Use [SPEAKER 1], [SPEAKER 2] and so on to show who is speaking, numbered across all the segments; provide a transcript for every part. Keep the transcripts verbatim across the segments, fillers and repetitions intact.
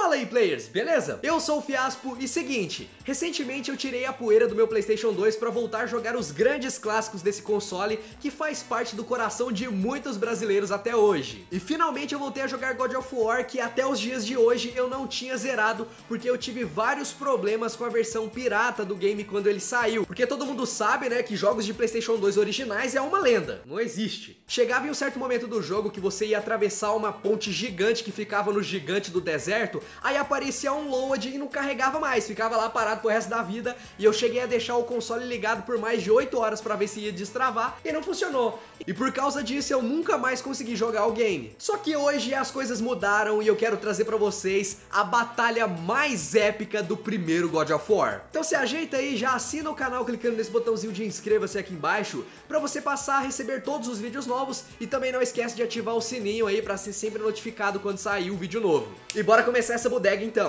[SPEAKER 1] Fala aí, players, beleza? Eu sou o Fiaspo e seguinte, recentemente eu tirei a poeira do meu PlayStation dois pra voltar a jogar os grandes clássicos desse console que faz parte do coração de muitos brasileiros até hoje. E finalmente eu voltei a jogar God of War, que até os dias de hoje eu não tinha zerado porque eu tive vários problemas com a versão pirata do game quando ele saiu. Porque todo mundo sabe, né, que jogos de PlayStation dois originais é uma lenda, não existe. Chegava em um certo momento do jogo que você ia atravessar uma ponte gigante que ficava no gigante do deserto, aí aparecia um load e não carregava mais, ficava lá parado pro resto da vida, e eu cheguei a deixar o console ligado por mais de oito horas pra ver se ia destravar, e não funcionou. E por causa disso eu nunca mais consegui jogar o game. Só que hoje as coisas mudaram e eu quero trazer pra vocês a batalha mais épica do primeiro God of War. Então se ajeita aí, já assina o canal clicando nesse botãozinho de inscreva-se aqui embaixo, pra você passar a receber todos os vídeos novos, e também não esquece de ativar o sininho aí pra ser sempre notificado quando sair um vídeo novo. E bora começar essa bodega então.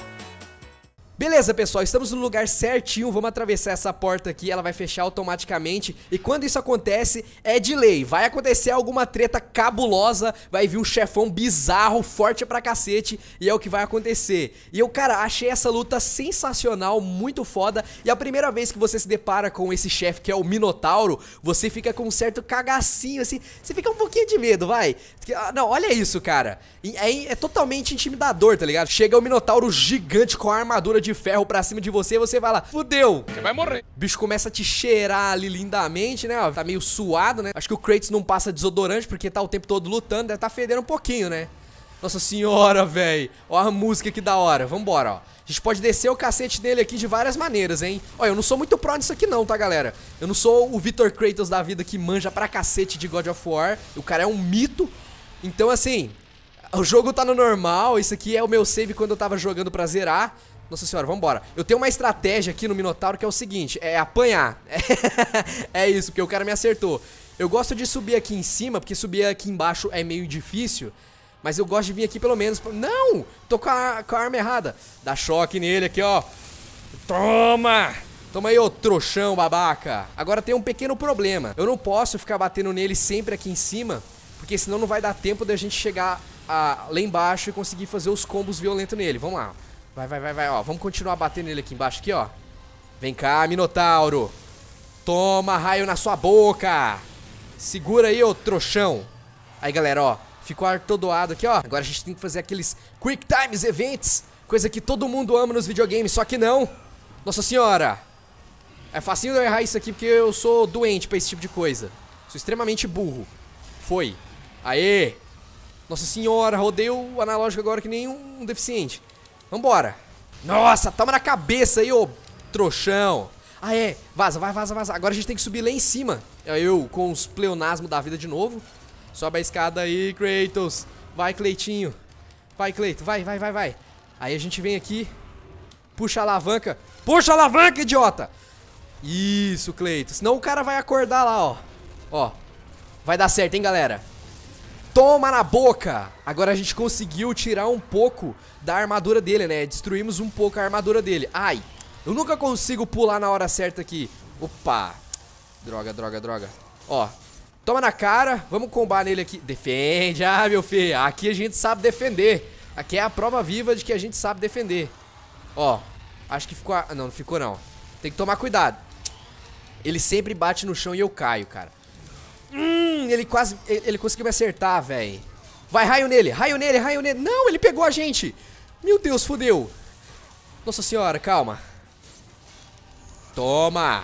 [SPEAKER 1] Beleza, pessoal, estamos no lugar certinho, vamos atravessar essa porta aqui, ela vai fechar automaticamente, e quando isso acontece, é de lei, vai acontecer alguma treta cabulosa, vai vir um chefão bizarro, forte pra cacete, e é o que vai acontecer. E eu, cara, achei essa luta sensacional, muito foda, e a primeira vez que você se depara com esse chefe, que é o Minotauro, você fica com um certo cagacinho, assim, você fica um pouquinho de medo, vai. Não, olha isso, cara, é, é totalmente intimidador, tá ligado? Chega o Minotauro gigante com a armadura de de ferro pra cima de você, você vai lá, fudeu, você vai morrer. O bicho começa a te cheirar ali lindamente, né, ó, tá meio suado, né. Acho que o Kratos não passa desodorante porque tá o tempo todo lutando, deve tá fedendo um pouquinho, né. Nossa senhora, velho. Ó a música que da hora, vambora, ó. A gente pode descer o cacete dele aqui de várias maneiras, hein. Ó, eu não sou muito pró nisso aqui não, tá, galera. Eu não sou o Victor Kratos da vida que manja pra cacete de God of War. O cara é um mito. Então, assim, o jogo tá no normal. Isso aqui é o meu save quando eu tava jogando pra zerar. Nossa senhora, vambora. Eu tenho uma estratégia aqui no Minotauro que é o seguinte, é apanhar. É isso, porque o cara me acertou. Eu gosto de subir aqui em cima, porque subir aqui embaixo é meio difícil, mas eu gosto de vir aqui pelo menos pra... Não! Tô com a, com a arma errada. Dá choque nele aqui, ó. Toma! Toma aí, ô trouxão, babaca. Agora tem um pequeno problema. Eu não posso ficar batendo nele sempre aqui em cima, porque senão não vai dar tempo da gente chegar a, lá embaixo e conseguir fazer os combos violentos nele. Vamos lá. Vai, vai, vai, vai, ó, vamos continuar batendo nele aqui embaixo, aqui, ó. Vem cá, Minotauro. Toma raio na sua boca. Segura aí, ô trouxão. Aí, galera, ó, ficou atordoado aqui, ó. Agora a gente tem que fazer aqueles Quick Times Events, coisa que todo mundo ama nos videogames, só que não. Nossa senhora. É facinho eu errar isso aqui porque eu sou doente pra esse tipo de coisa. Sou extremamente burro. Foi. Aê. Nossa senhora, rodei o analógico agora que nem um deficiente. Vambora. Nossa, toma na cabeça aí, ô trouxão. Ah, é. Vaza, vai, vaza, vaza. Agora a gente tem que subir lá em cima. Eu com os pleonasmos da vida de novo. Sobe a escada aí, Kratos. Vai, Cleitinho. Vai, Cleito. Vai, vai, vai, vai. Aí a gente vem aqui. Puxa a alavanca. Puxa a alavanca, idiota. Isso, Cleito. Senão o cara vai acordar lá, ó. Ó. Vai dar certo, hein, galera. Toma na boca! Agora a gente conseguiu tirar um pouco da armadura dele, né? Destruímos um pouco a armadura dele. Ai, eu nunca consigo pular na hora certa aqui. Opa! Droga, droga, droga. Ó, toma na cara. Vamos combar nele aqui. Defende, ah, meu filho. Aqui a gente sabe defender. Aqui é a prova viva de que a gente sabe defender. Ó, acho que ficou... Não, não ficou não. Tem que tomar cuidado. Ele sempre bate no chão e eu caio, cara. Hum, ele quase... Ele, ele conseguiu me acertar, velho. Vai, raio nele, raio nele, raio nele. Não, ele pegou a gente. Meu Deus, fodeu. Nossa senhora, calma. Toma.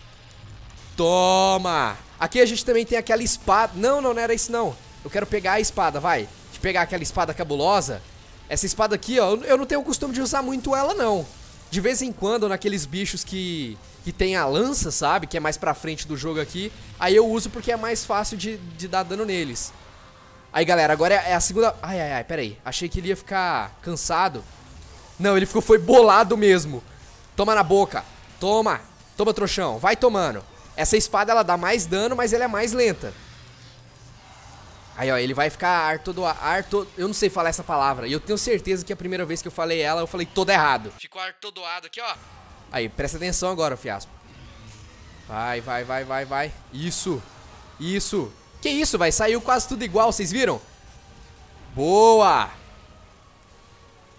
[SPEAKER 1] Toma. Aqui a gente também tem aquela espada. Não, não, não era isso não. Eu quero pegar a espada, vai. De pegar aquela espada cabulosa. Essa espada aqui, ó, eu não tenho o costume de usar muito ela, não. De vez em quando, naqueles bichos que... que tem a lança, sabe? Que é mais pra frente do jogo aqui. Aí eu uso porque é mais fácil de, de dar dano neles. Aí, galera, agora é a segunda... Ai, ai, ai, pera aí. Achei que ele ia ficar cansado. Não, ele ficou, foi bolado mesmo. Toma na boca. Toma. Toma, trouxão. Vai tomando. Essa espada, ela dá mais dano, mas ela é mais lenta. Aí, ó, ele vai ficar ar todo... Ar todo... Eu não sei falar essa palavra. E eu tenho certeza que a primeira vez que eu falei ela, eu falei todo errado. Ficou artodoado aqui, ó. Aí, presta atenção agora, Fiaspo. Vai, vai, vai, vai, vai. Isso. Isso. Que isso, vai? Saiu quase tudo igual, vocês viram? Boa.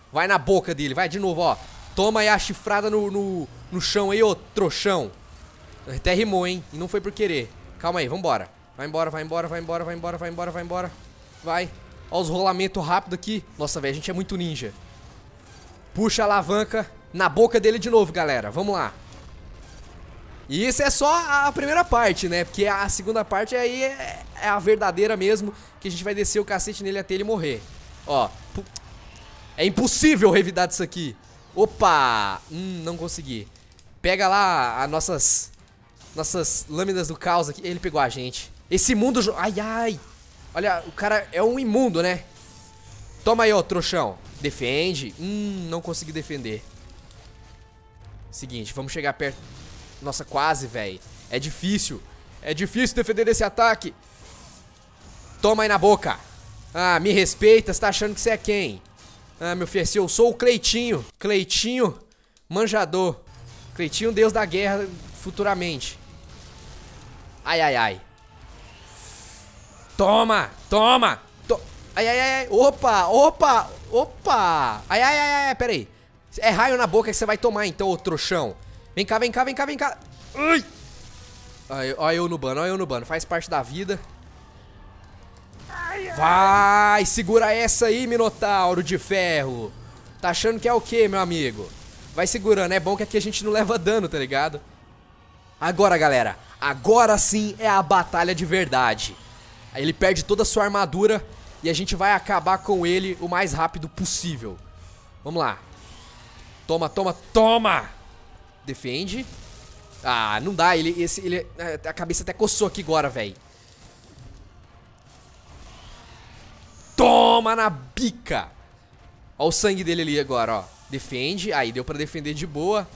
[SPEAKER 1] Vai na boca dele, vai de novo, ó. Toma aí a chifrada no, no, no chão aí, ô trouxão. Até rimou, hein? E não foi por querer. Calma aí, vambora. Vai embora, vai embora, vai embora, vai embora, vai embora, vai embora. Vai. Ó os rolamentos rápidos aqui. Nossa, velho, a gente é muito ninja. Puxa a alavanca na boca dele de novo, galera. Vamos lá. E isso é só a primeira parte, né? Porque a segunda parte aí é, é a verdadeira mesmo. Que a gente vai descer o cacete nele até ele morrer. Ó. É impossível revidar disso aqui. Opa! Hum, não consegui. Pega lá as nossas... Nossas lâminas do caos aqui. Ele pegou a gente. Esse mundo... Ai, ai. Olha, o cara é um imundo, né? Toma aí, ó, trouxão. Defende. Hum, não consegui defender. Seguinte, vamos chegar perto. Nossa, quase, velho. É difícil. É difícil defender desse ataque. Toma aí na boca. Ah, me respeita. Você tá achando que você é quem? Ah, meu filho, eu sou o Cleitinho. Cleitinho manjador. Cleitinho, deus da guerra futuramente. Ai, ai, ai. Toma, toma. To ai, ai, ai. Opa, opa, opa. Ai, ai, ai, ai, pera aí. É raio na boca que você vai tomar então, ô trouxão. Vem cá, vem cá, vem cá, vem cá. Ai. Ai, olha eu no bano, olha eu no bano. Faz parte da vida. Vai, segura essa aí, Minotauro de ferro. Tá achando que é o quê, meu amigo? Vai segurando, é bom que aqui a gente não leva dano, tá ligado? Agora, galera, agora sim é a batalha de verdade. Aí ele perde toda a sua armadura e a gente vai acabar com ele o mais rápido possível. Vamos lá. Toma, toma, toma. Defende. Ah, não dá, ele, esse, ele, a cabeça até coçou aqui agora, velho. Toma na bica. Ó o sangue dele ali agora, ó. Defende, aí deu pra defender de boa.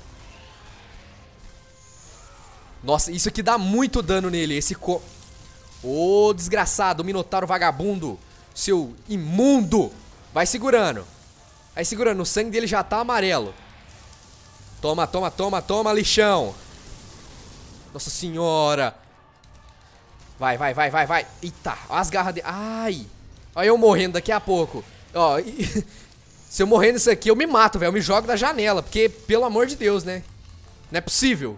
[SPEAKER 1] Nossa, isso aqui dá muito dano nele, esse co... Ô, oh, desgraçado, Minotauro vagabundo. Seu imundo. Vai segurando. Vai segurando, o sangue dele já tá amarelo. Toma, toma, toma, toma, lixão. Nossa senhora. Vai, vai, vai, vai, vai. Eita, ó as garras dele. Ai. Olha eu morrendo daqui a pouco. Ó, e... se eu morrer nisso aqui, eu me mato, velho. Eu me jogo da janela, porque, pelo amor de Deus, né? Não é possível.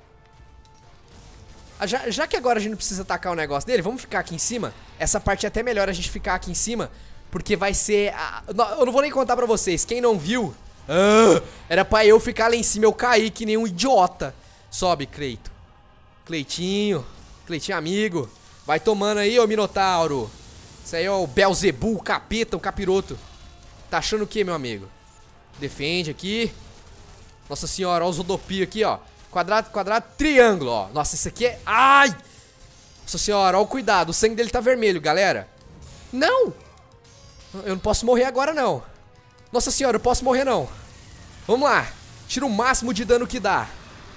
[SPEAKER 1] Já, já que agora a gente não precisa atacar o negócio dele, vamos ficar aqui em cima. Essa parte é até melhor a gente ficar aqui em cima, porque vai ser... A... Eu não vou nem contar pra vocês. Quem não viu... Ah, era pra eu ficar lá em cima, eu caí que nem um idiota. Sobe, Cleito. Cleitinho. Cleitinho amigo. Vai tomando aí, ô Minotauro. Isso aí é o Belzebu, o capeta, o capiroto. Tá achando o que, meu amigo? Defende aqui. Nossa senhora, ó os rodopios aqui, ó. Quadrado, quadrado, triângulo, ó. Nossa, isso aqui é... Ai! Nossa senhora, ó o cuidado. O sangue dele tá vermelho, galera. Não! Eu não posso morrer agora, não. Nossa senhora, eu posso morrer, não. Vamos lá. Tira o máximo de dano que dá.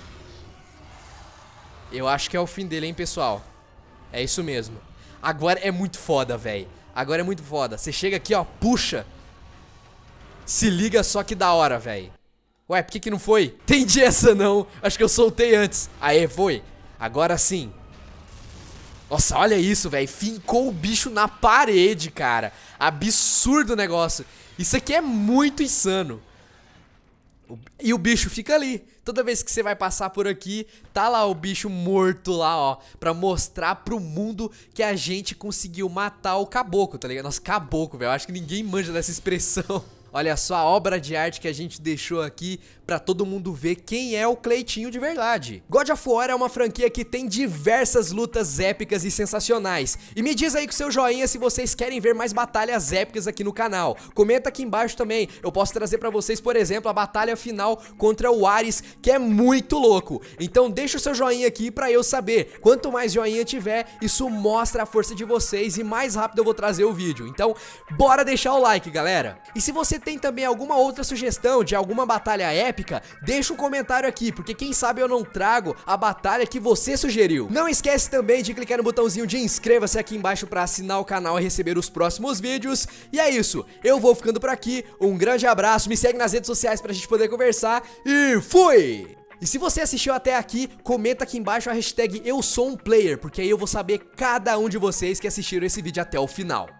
[SPEAKER 1] Eu acho que é o fim dele, hein, pessoal. É isso mesmo. Agora é muito foda, velho. Agora é muito foda. Você chega aqui, ó, puxa. Se liga só que da hora, velho. Ué, por que que não foi? Entendi essa não. Acho que eu soltei antes. Aê, foi. Agora sim. Nossa, olha isso, velho. Fincou o bicho na parede, cara. Absurdo o negócio. Isso aqui é muito insano. E o bicho fica ali. Toda vez que você vai passar por aqui, tá lá o bicho morto lá, ó. Pra mostrar pro mundo que a gente conseguiu matar o caboclo, tá ligado? Nossa, caboclo, velho. Acho que ninguém manja dessa expressão. Olha só a obra de arte que a gente deixou aqui pra todo mundo ver quem é o Cleitinho de verdade. God of War é uma franquia que tem diversas lutas épicas e sensacionais. E me diz aí com seu joinha se vocês querem ver mais batalhas épicas aqui no canal. Comenta aqui embaixo também, eu posso trazer pra vocês, por exemplo, a batalha final contra o Ares, que é muito louco. Então deixa o seu joinha aqui pra eu saber. Quanto mais joinha tiver, isso mostra a força de vocês e mais rápido eu vou trazer o vídeo. Então, bora deixar o like, galera. E se você tem também alguma outra sugestão de alguma batalha épica, deixa um comentário aqui, porque quem sabe eu não trago a batalha que você sugeriu. Não esquece também de clicar no botãozinho de inscreva-se aqui embaixo para assinar o canal e receber os próximos vídeos. E é isso, eu vou ficando por aqui, um grande abraço, me segue nas redes sociais pra gente poder conversar e fui! E se você assistiu até aqui, comenta aqui embaixo a hashtag eu sou um player, porque aí eu vou saber cada um de vocês que assistiram esse vídeo até o final.